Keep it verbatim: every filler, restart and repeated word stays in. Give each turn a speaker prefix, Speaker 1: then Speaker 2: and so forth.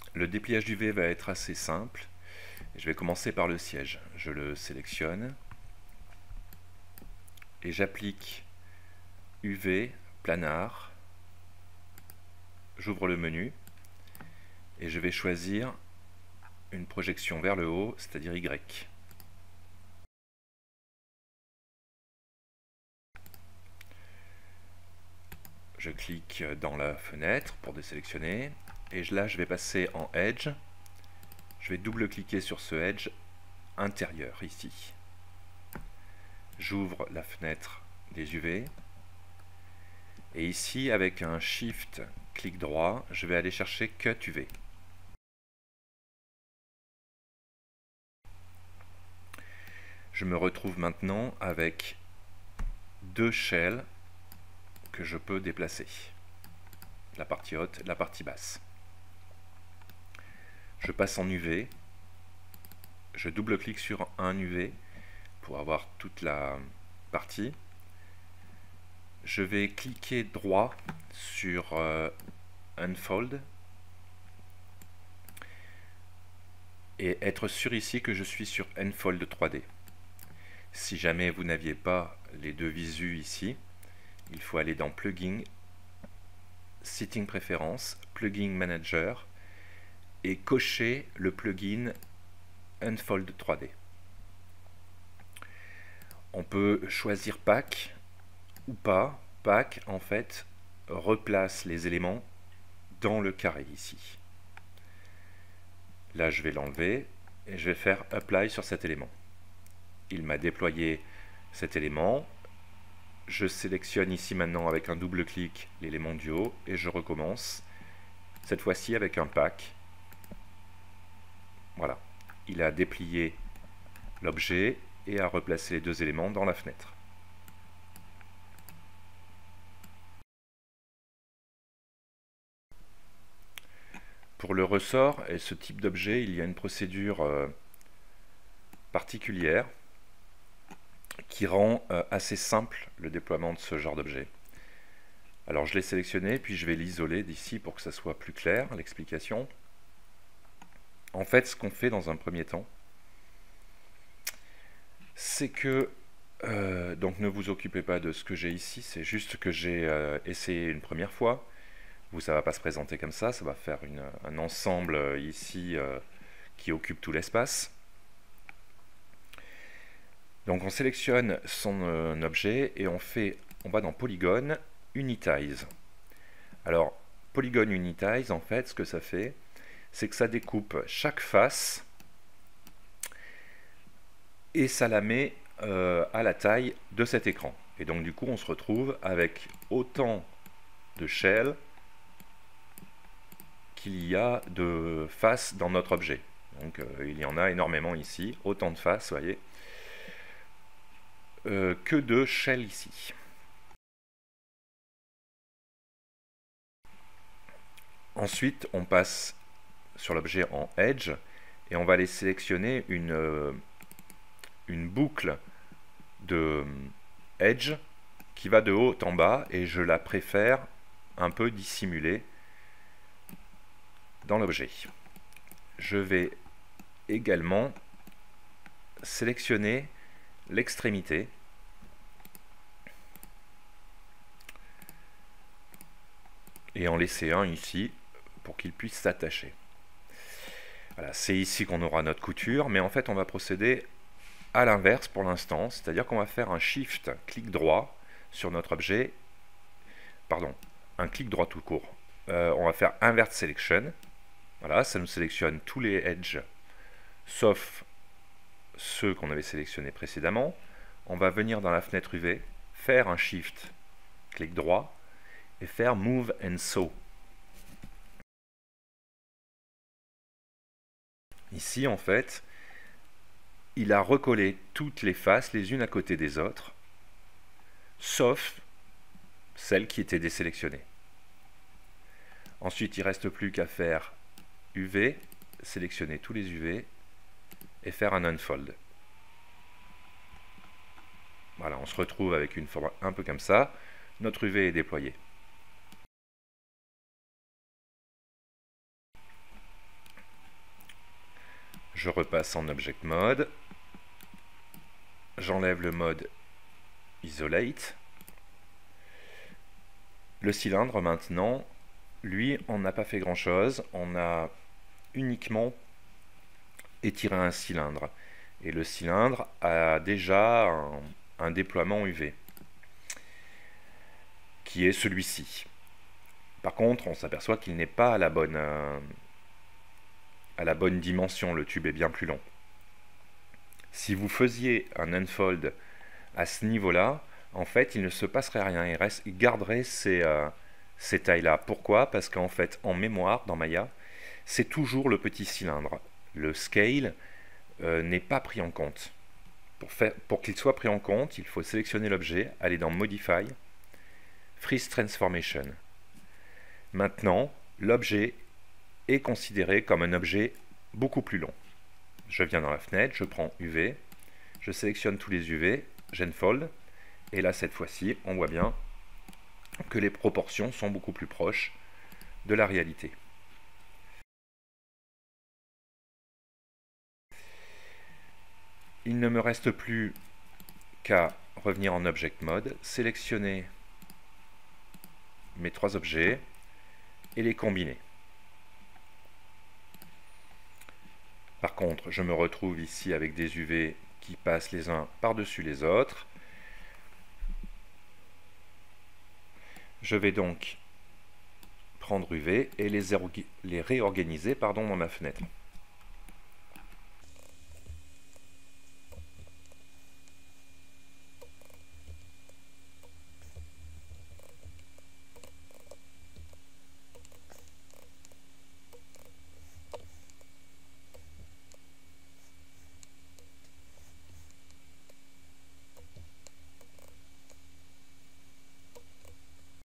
Speaker 1: Le dépliage d'U V va être assez simple. Je vais commencer par le siège. Je le sélectionne et j'applique U V, planar. J'ouvre le menu et je vais choisir une projection vers le haut, c'est-à-dire Y. Je clique dans la fenêtre pour désélectionner et là je vais passer en Edge. Je vais double-cliquer sur ce Edge intérieur ici. J'ouvre la fenêtre des U V et ici avec un Shift clic droit, je vais aller chercher Cut U V. Je me retrouve maintenant avec deux shells que je peux déplacer, la partie haute et la partie basse. Je passe en U V, je double-clique sur un U V pour avoir toute la partie. Je vais cliquer droit sur euh, Unfold et être sûr ici que je suis sur Unfold trois D. Si jamais vous n'aviez pas les deux visus ici, il faut aller dans Plugin, Setting Préférences, Plugin Manager et cocher le plugin Unfold trois D. On peut choisir Pack ou pas. Pack en fait replace les éléments dans le carré ici. Là je vais l'enlever et je vais faire Apply sur cet élément. Il m'a déployé cet élément. Je sélectionne ici maintenant avec un double clic l'élément du haut et je recommence. Cette fois-ci avec un pack. Voilà, il a déplié l'objet et a replacé les deux éléments dans la fenêtre. Pour le ressort et ce type d'objet, il y a une procédure euh, particulière qui rend euh, assez simple le déploiement de ce genre d'objet. Alors je l'ai sélectionné, puis je vais l'isoler d'ici pour que ça soit plus clair, l'explication. En fait, ce qu'on fait dans un premier temps, c'est que, euh, donc ne vous occupez pas de ce que j'ai ici, c'est juste que j'ai euh, essayé une première fois. Vous, ça ne va pas se présenter comme ça, ça va faire une, un ensemble euh, ici euh, qui occupe tout l'espace. Donc on sélectionne son euh, objet et on fait, on va dans Polygon, Unitize. Alors, Polygon Unitize, en fait, ce que ça fait, c'est que ça découpe chaque face et ça la met euh, à la taille de cet écran. Et donc du coup, on se retrouve avec autant de shells qu'il y a de faces dans notre objet. Donc euh, il y en a énormément ici, autant de faces, vous voyez, euh, que de shells ici. Ensuite, on passe sur l'objet en Edge et on va aller sélectionner une, euh, une boucle de Edge qui va de haut en bas et je la préfère un peu dissimulée dans l'objet. Je vais également sélectionner l'extrémité et en laisser un ici pour qu'il puisse s'attacher. Voilà, c'est ici qu'on aura notre couture, mais en fait on va procéder à l'inverse pour l'instant, c'est-à-dire qu'on va faire un shift clic droit sur notre objet, pardon, un clic droit tout court. Euh, on va faire invert selection. Voilà, ça nous sélectionne tous les edges sauf ceux qu'on avait sélectionnés précédemment. On va venir dans la fenêtre U V, faire un shift clic droit et faire move and sew. Ici en fait, il a recollé toutes les faces les unes à côté des autres, sauf celles qui étaient désélectionnées. Ensuite, il ne reste plus qu'à faire U V, sélectionner tous les U V et faire un unfold. Voilà, on se retrouve avec une forme un peu comme ça. Notre U V est déployé. Je repasse en Object Mode. J'enlève le mode Isolate. Le cylindre maintenant, lui, on n'a pas fait grand chose. On a uniquement étiré un cylindre. Et le cylindre a déjà un, un déploiement U V, qui est celui-ci. Par contre, on s'aperçoit qu'il n'est pas à la bonne, euh, à la bonne dimension. Le tube est bien plus long. Si vous faisiez un unfold à ce niveau-là, en fait, il ne se passerait rien. Il, reste, il garderait ces, euh, ces tailles-là. Pourquoi? Parce qu'en fait, en mémoire, dans Maya, c'est toujours le petit cylindre. Le scale euh, n'est pas pris en compte. Pour, faire, pour qu'il soit pris en compte, il faut sélectionner l'objet, aller dans Modify, Freeze Transformation. Maintenant, l'objet est considéré comme un objet beaucoup plus long. Je viens dans la fenêtre, je prends U V, je sélectionne tous les U V, j'enfold, et là cette fois-ci, on voit bien que les proportions sont beaucoup plus proches de la réalité. Il ne me reste plus qu'à revenir en Object Mode, sélectionner mes trois objets et les combiner. Par contre, je me retrouve ici avec des U V qui passent les uns par-dessus les autres. Je vais donc prendre U V et les, les réorganiser pardon, dans ma fenêtre.